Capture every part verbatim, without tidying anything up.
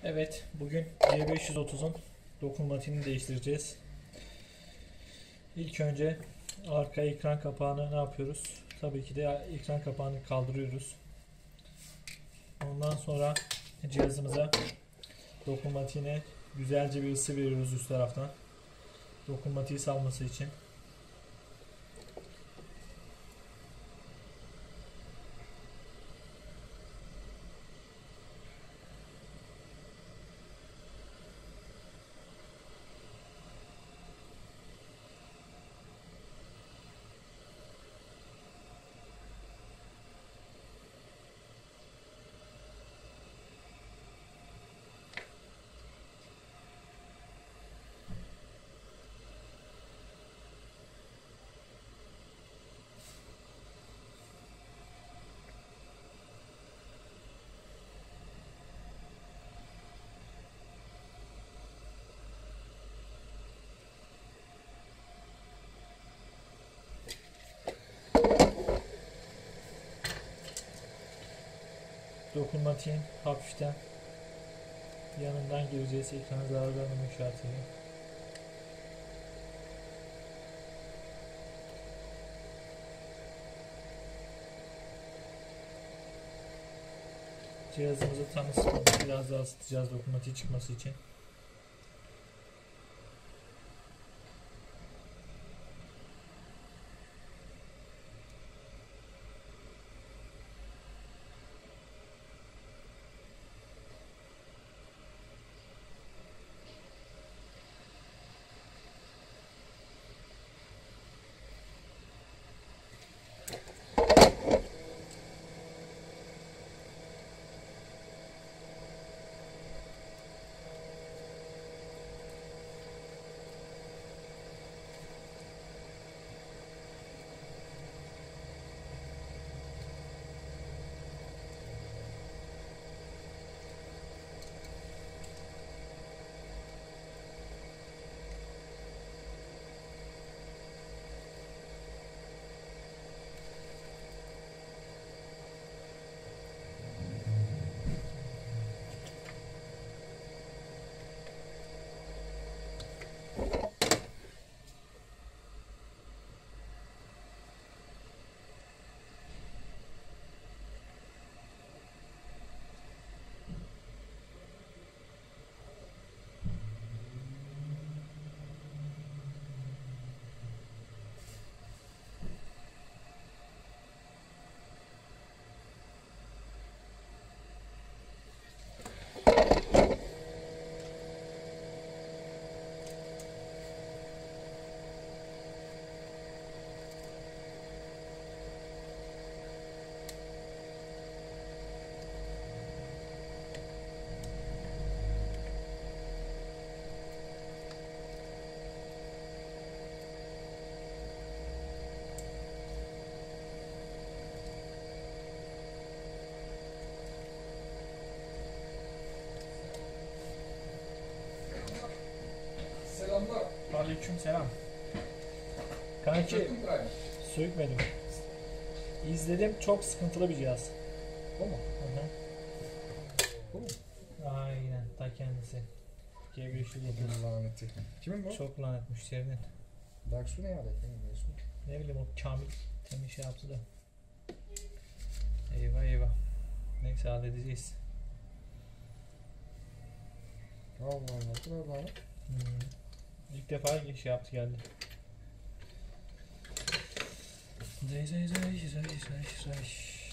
Evet, bugün C beş yüz otuzun dokunmatiğini değiştireceğiz. İlk önce arka ekran kapağını ne yapıyoruz? Tabii ki de ekran kapağını kaldırıyoruz. Ondan sonra cihazımıza dokunmatiğine güzelce bir ısı veriyoruz üst taraftan. Dokunmatiği salması için. Dokunmatiğin hafiften yanından gireceğiz ekranı zarar vermemek şartıyla. Cihazımızı tam ısıtmadık, biraz daha ısıtacağız dokunmatiği çıkması için. Selamlar. Aleyküm selam. Kanki, Söktün Prime. sökmedim. İzledim, çok sıkıntılı bir cihaz. Bu mu? Hı hı. Bu mu? Aynen, ta kendisi. G beş yüz otuz. Laneti. Kimin bu? Çok lanet müşterinin. Darksu ne alet? Benim Darksu. Ne bileyim o Kamil temiz şey yaptı da. Eyvah eyvah. Neyse halledeceğiz. Allah Allah. Bu kadar lanet. Hmm. İlk defa şey yaptı geldi. Zay zay zay zay zay zay.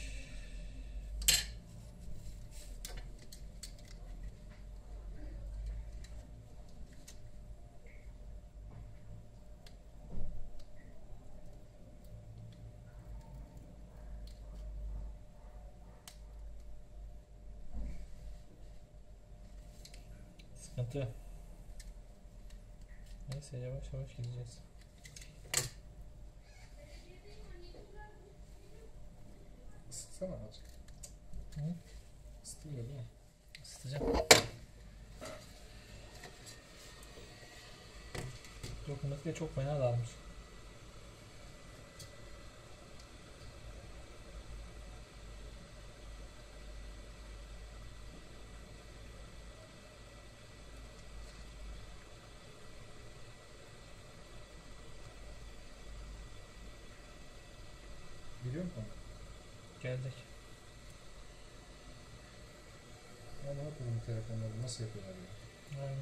Sıkıntı. Neyse yavaş yavaş gideceğiz. Isıtsana azıcık. Hı? Isıtılıyor değil mi? Isıtacağım. Dokunmatik de çok fena dağılmış. geldik. Ya ne yapıyor bu telefonları? Nasıl yapıyorlar ya? Aynen.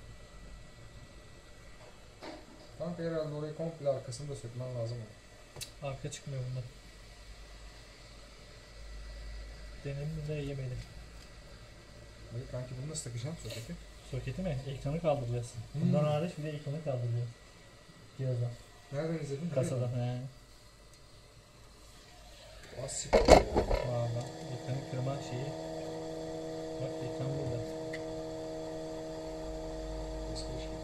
Kanka herhalde orayı komple arkasını da sökmen lazım. Ama. Arka çıkmıyor bundan. Denedim de yemedim. Hayır kanki bunu nasıl takacaksın soketi? Soketi mi? Ekranı kaldıracağız. Hmm. Bundan hariç bir de ekranı kaldıracağız. Cihazdan. Nereden izledin? Kasadan. He. Basit. Valla. Ekranı kırma şeyi. Bak ekran burada. Eski eski.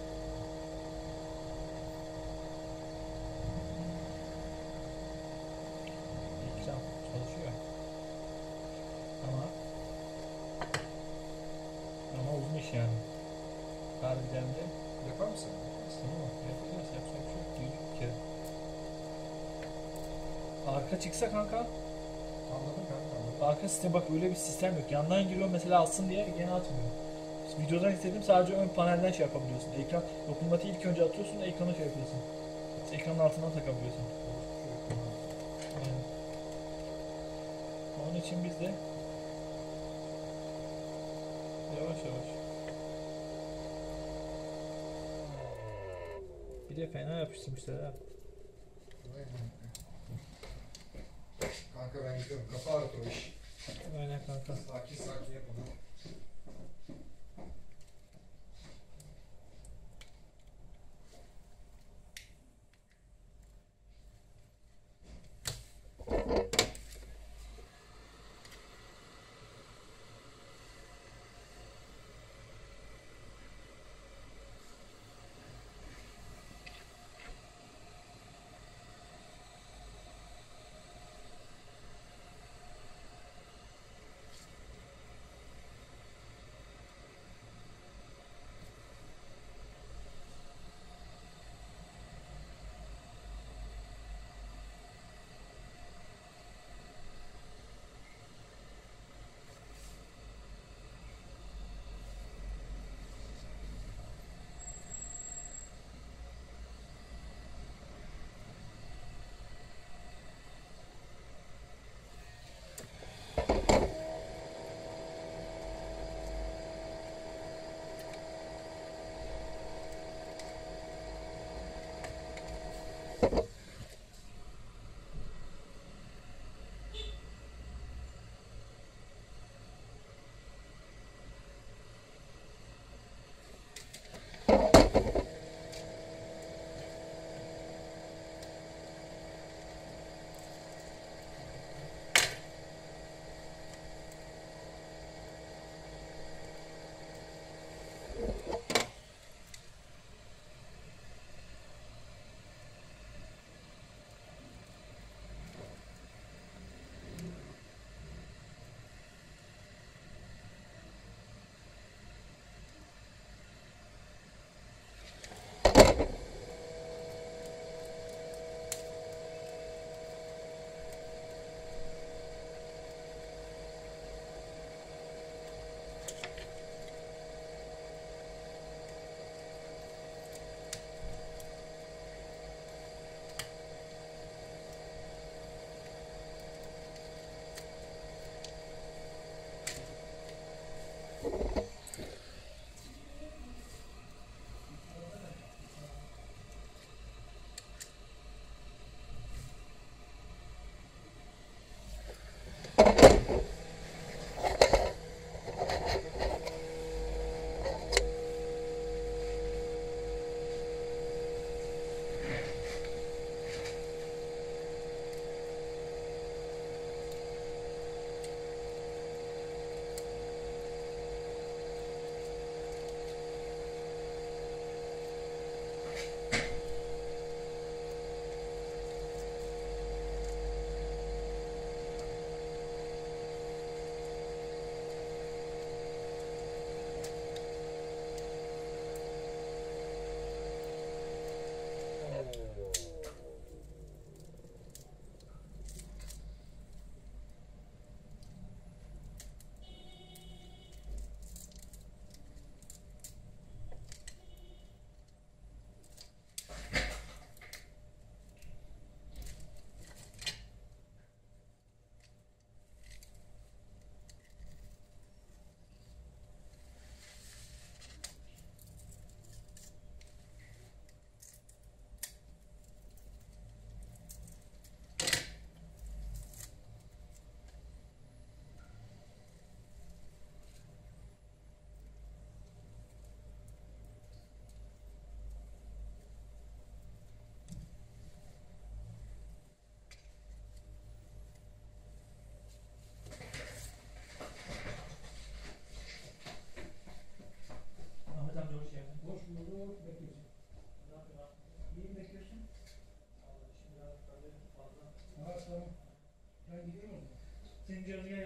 Ekran çalışıyor. Ama ama uzun iş yani. Harbiden de Yapar mısın? tamam yapacağız. Yapacak bir şey yok. Yürüdük bir kere. Arka çıksa kanka. Anladım kanka anladım. Arka sistem bak öyle bir sistem yok. Yandan giriyor mesela alsın diye gene atmıyor. Videodan izledim sadece ön panelden şey yapabiliyorsun. Ekran dokunmatiği ilk önce atıyorsun, ekranı şey yapıyorsun. Ekranın altından takabiliyorsun. Aynen. Onun için biz de yavaş yavaş. Bir de fena yapıştırmışlar ha. Vay kanka. Kanka ben gidiyorum. Kafa ağrıt o iş. Aynen kanka. Sakin sakin yapalım.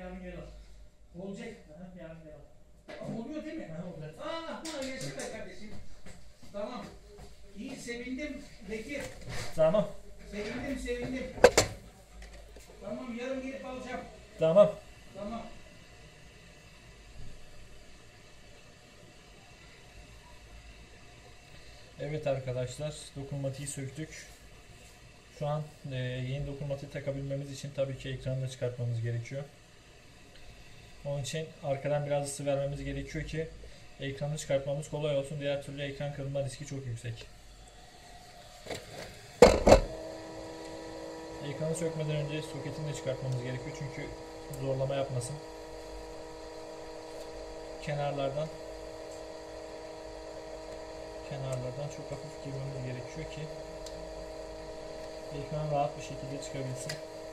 yarın gel al. Olacak. Aha, yarın gel al. Oluyor değil mi? Ha, olacak. Aa, buna geçsin be kardeşim. Tamam. İyi, sevindim Bekir. Tamam. Sevindim, sevindim. Tamam, yarın gelip alacağım. Tamam. Tamam. Evet arkadaşlar, dokunmatiği söktük. Şu an e, yeni dokunmatiği takabilmemiz için tabii ki ekranını çıkartmamız gerekiyor. Onun için arkadan biraz ısı vermemiz gerekiyor ki ekranı çıkartmamız kolay olsun. Diğer türlü ekran kırılma riski çok yüksek. Ekranı sökmeden önce soketini de çıkartmamız gerekiyor çünkü zorlama yapmasın. Kenarlardan kenarlardan çok hafif girmemiz gerekiyor ki ekran rahat bir şekilde çıkabilsin.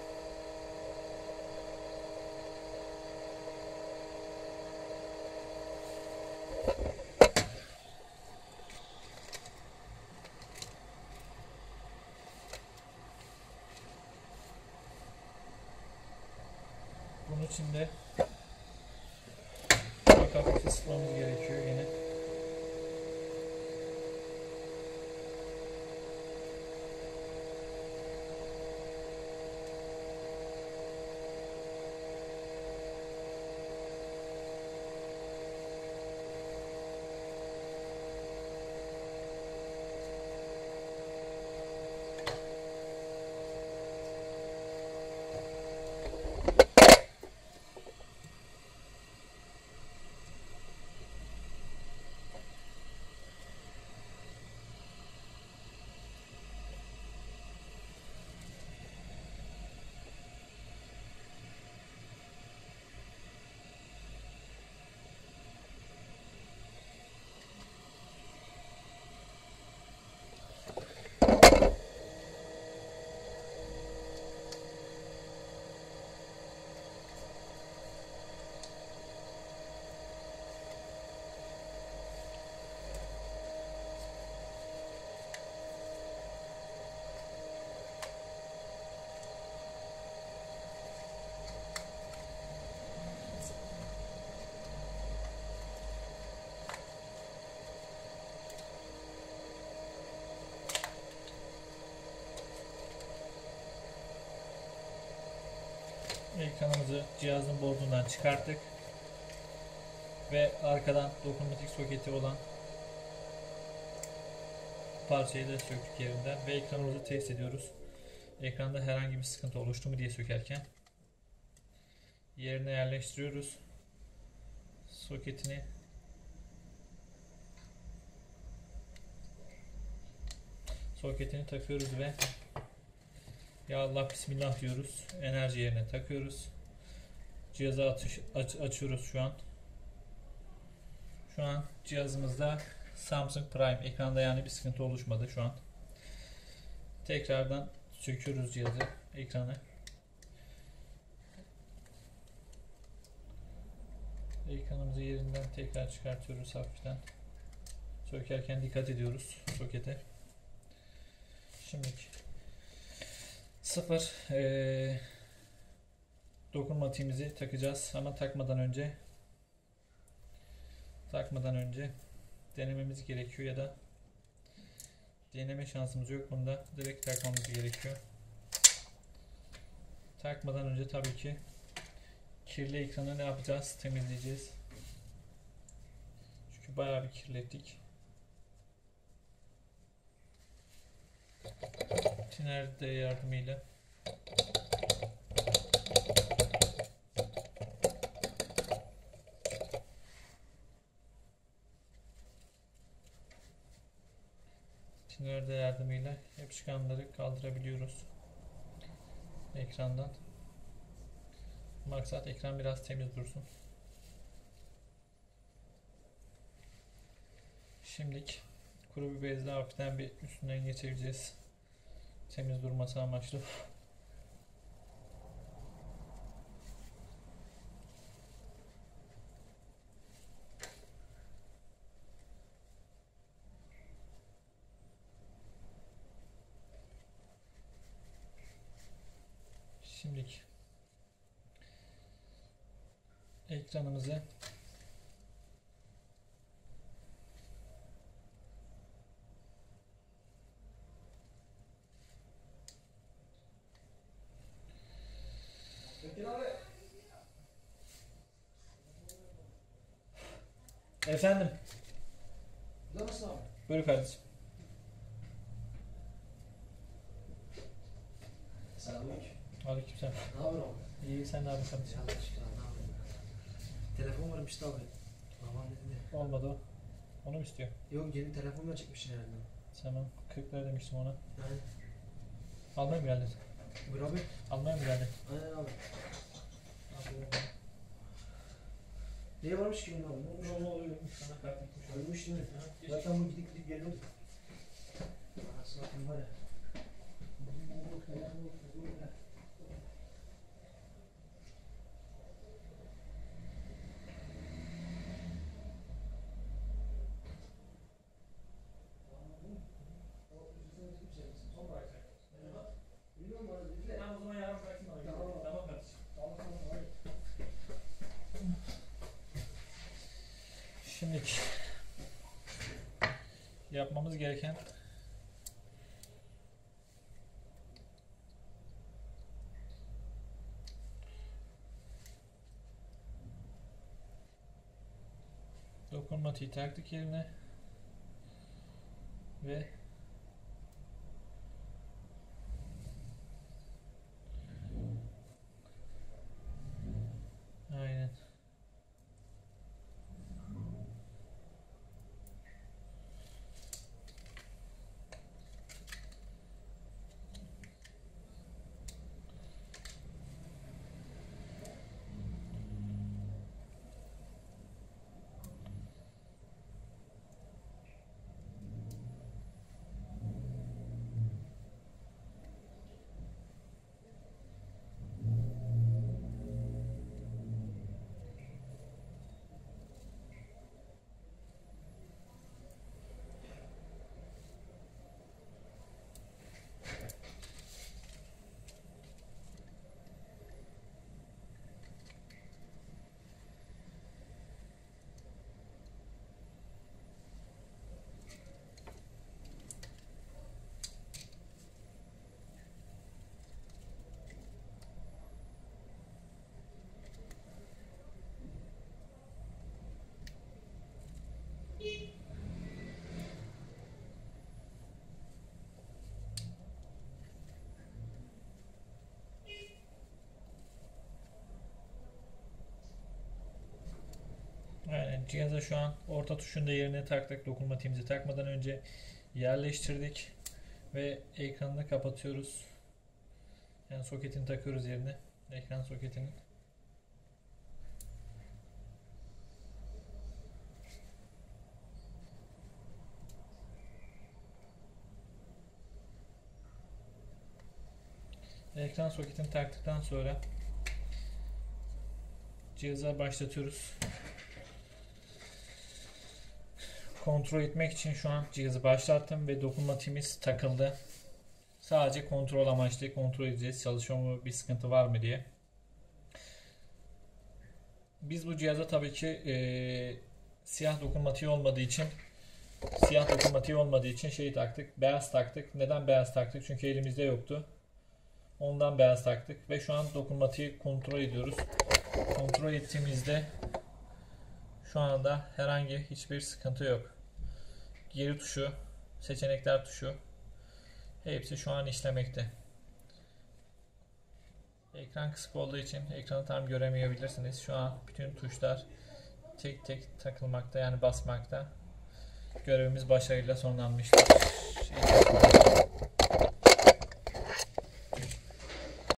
Bunun için de çok hafif ısıtmamız gerekiyor yine. Ekranımızı cihazın bordundan çıkarttık ve arkadan dokunmatik soketi olan parçayı da söktük yerinden ve ekranımızı test ediyoruz. Ekranda herhangi bir sıkıntı oluştu mu diye sökerken yerine yerleştiriyoruz. Soketini soketini takıyoruz ve ya Allah bismillah diyoruz. Enerji yerine takıyoruz. Cihazı atış, aç, açıyoruz şu an. Şu an cihazımızda Samsung Prime ekranda yani bir sıkıntı oluşmadı şu an. Tekrardan söküyoruz cihazı, ekranı. Ekranımızı yerinden tekrar çıkartıyoruz hafiften. Sökerken dikkat ediyoruz sokete. Şimdi sıfır ee, dokunmatiğimizi takacağız ama takmadan önce takmadan önce denememiz gerekiyor ya da deneme şansımız yok, bunda direkt takmamız gerekiyor. Takmadan önce tabii ki kirli ekranı ne yapacağız? Temizleyeceğiz. Çünkü bayağı bir kirlettik. Tiner de yardımıyla Tiner de yardımıyla yapışkanları kaldırabiliyoruz ekrandan. Maksat ekran biraz temiz dursun. Şimdilik kuru bir bezle hafiften bir üstünden geçireceğiz. Temiz durması amaçlı. Şimdilik ekranımızı Bekir abi. efendim Burada mısın abi? buyur kardeşim. Selamünaleyküm. Aleykümselam. Ne haber abi? İyi, sen ne yapıyorsun kardeşim? Ya Allah aşkına ne yapayım ya? Telefon varmıştı abi. Babam dedi. Olmadı o. Onu mu istiyor? Yok yeni telefon verecekmişsin herhalde. Tamam. kırk lira demiştim ona. Yani Almaya mı geldin? buyur abi. Almaya mı geldin? Aynen abi. Niye varmış ki bunun abi? Ne olmuş? Ne oluyor? Sana kart gitmiş. Ölmüş değil mi? Geç. Zaten bu gidip gidip geliyordu. Anasını satayım var ya. Tamam, o zaman yarın bıraksın bana. Tamam. Tamam kardeşim. Tamam tamam abi. Şimdi yapmamız gereken dokunmatiği taktık yerine ve aynen Aynen cihaza şu an orta tuşunu da yerine taktık. Dokunmatiğimizi takmadan önce yerleştirdik ve ekranını kapatıyoruz. Yani soketini takıyoruz yerine. Ekran soketinin. Ekran soketini taktıktan sonra cihaza başlatıyoruz. Kontrol etmek için şu an cihazı başlattım ve dokunmatiğimiz takıldı. Sadece kontrol amaçlı kontrol edeceğiz. Çalışıyor mu, bir sıkıntı var mı diye. Biz bu cihaza tabii ki e, siyah dokunmatiği olmadığı için siyah dokunmatiği olmadığı için şeyi taktık. Beyaz taktık. Neden beyaz taktık? Çünkü elimizde yoktu. Ondan beyaz taktık ve şu an dokunmatiği kontrol ediyoruz. Kontrol ettiğimizde şu anda herhangi hiçbir sıkıntı yok. Geri tuşu, seçenekler tuşu hepsi şu an işlemekte. Ekran kısık olduğu için ekranı tam göremeyebilirsiniz. Şu an bütün tuşlar tek tek takılmakta, yani basmakta. Görevimiz başarıyla sonlanmıştır.